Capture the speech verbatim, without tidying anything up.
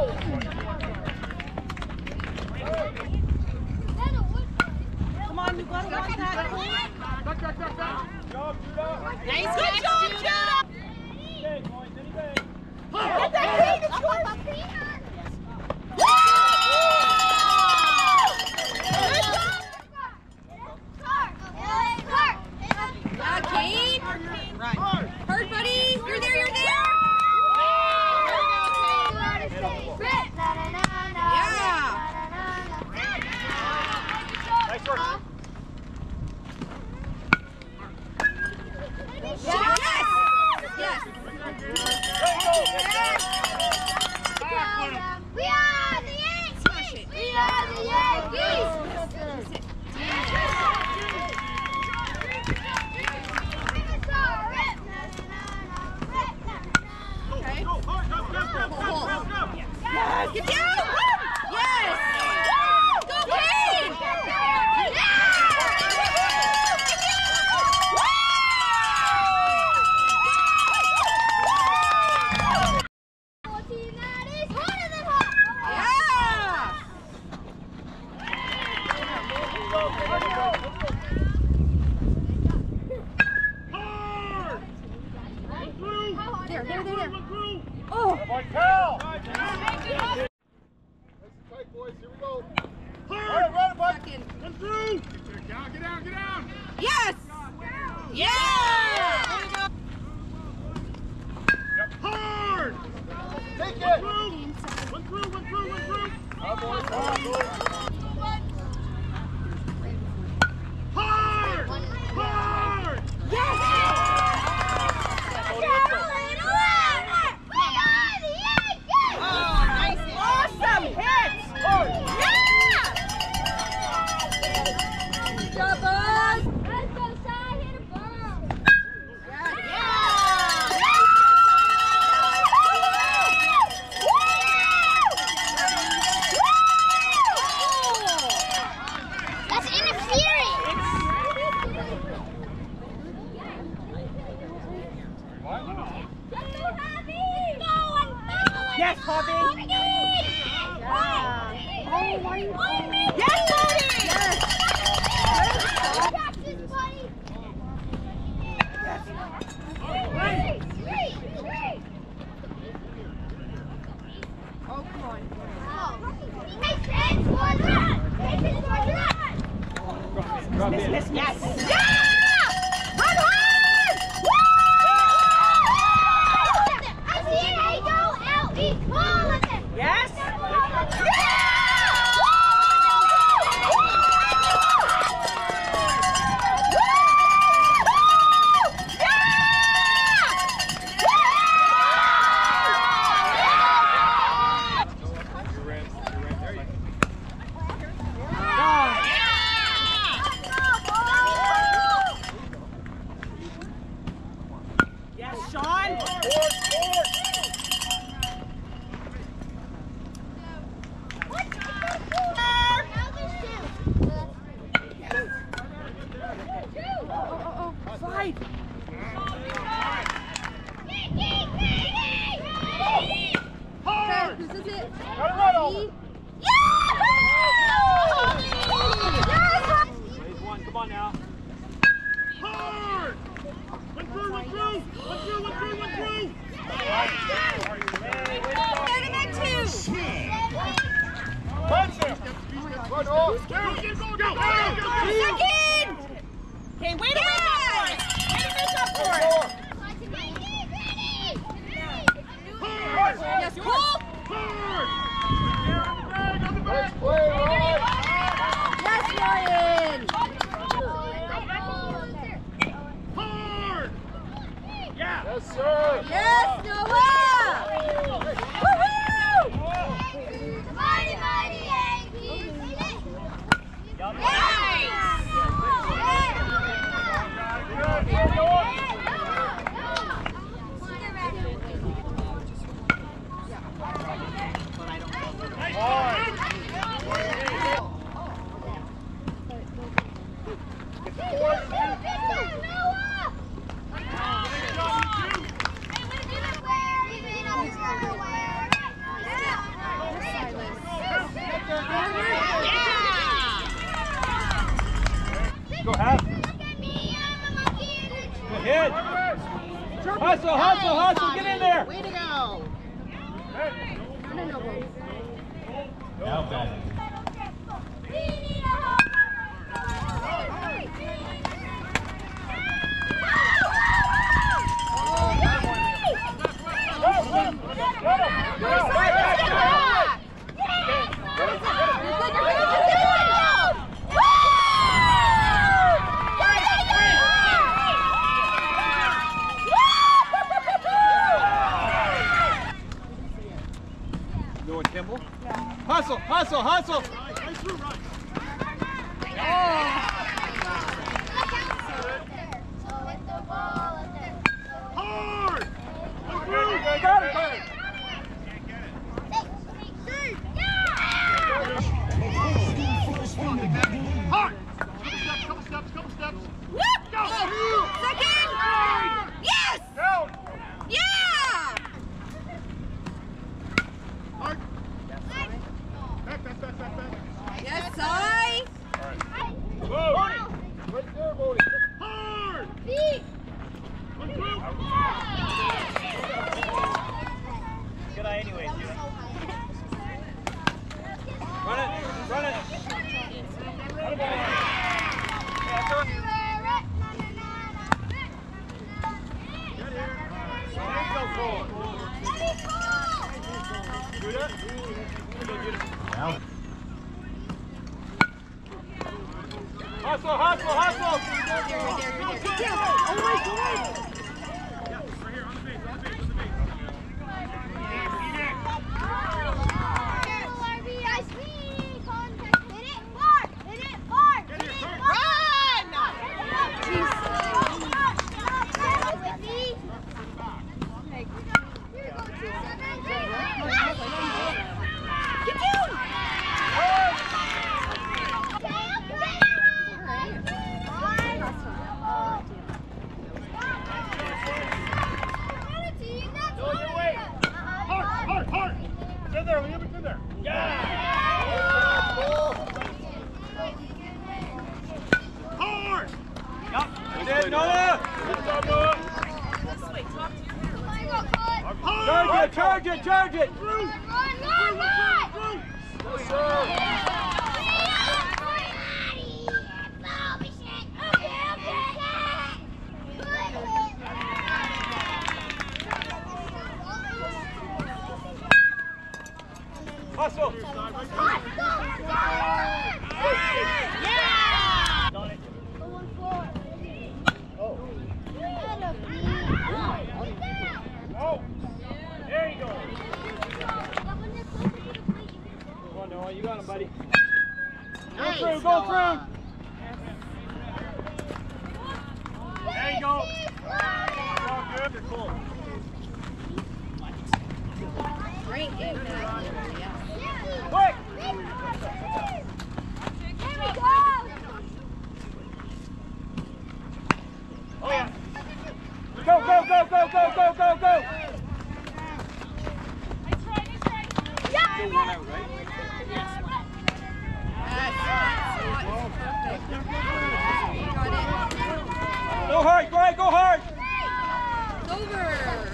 Come on, you got one tackle. Nice Good job, Judah! Get that feet, it's yours! Yeah, Kate. Right. Hurt, buddy. You're there, you're there. Yeah. Nice work. Yes. Yes. We are the Yankees! We are the Yankees! Yes. Get down. Yes. Go, Kate. There, there, there, there. Oh! Tight, boys. Here we go. Hard! Right, right, Second. Come through! Get down, get down, get down! Yes! Yeah! Yep. Hard! Take it! One through, one through, one through! Hard, boys. Hard, boys. Hard! Hard! Yes! Awesome hit! Good job, boys! Let's go, side, hit a ball! That's interference! Yes, Bobby! Yeah. Oh, why you... Yes, Bobby! Yes! Practice, buddy! Oh, come on. Take it towards that! Take it towards that! Miss, miss, yes! Yeah! Run hard! Woo! I see it, hey, go out, be cool with it! Yes! Yes, Sean! Slide! Hard! This is it. Got it right over. Raise one, come on now. Hard! One through, one through! One through, one through, one through! Punch him! Run off! Go, go, go, go! Second! Okay, wait a minute! Wait a minute up for it! Hard! Yes, pull! Hard! On the bag, on the bag! Play, right! Yes, Ryan! Hard! Yeah! Yes, sir! Yes, Noah! Woohoo! Mighty, mighty Yankees! Now back. Going Kimball. Hustle, hustle, hustle. Right through, right. Hard. One through. Got it. Hard. Couple steps, couple steps. Whoop! Go. Second! Yes! Down. Yeah! Hard. Back, back, back, back, back. Yes, I. Whoa. Right there, Bodie. Hard. One through. Good eye anyways, dude. Run it, run it. Run it. Hustle, hustle, hustle! Oh my God! Hard, hard! Sit there, Liam, sit there. Yeah! Hard! Yup. Good, Noah! Good job, Noah! Charge it, charge it, charge it! Through! Through! Yes, sir! Hustle! Yeah! Oh. Oh! There you go! Come on, Noah, you got him, buddy. Go Nice, through, go Noah. through! There you go! All good. You're cool. Great game. Quick! Oh yeah! Go, go, go, go, go, go, go, go! Still one out, right? Go hard, go ahead, go hard! It's over.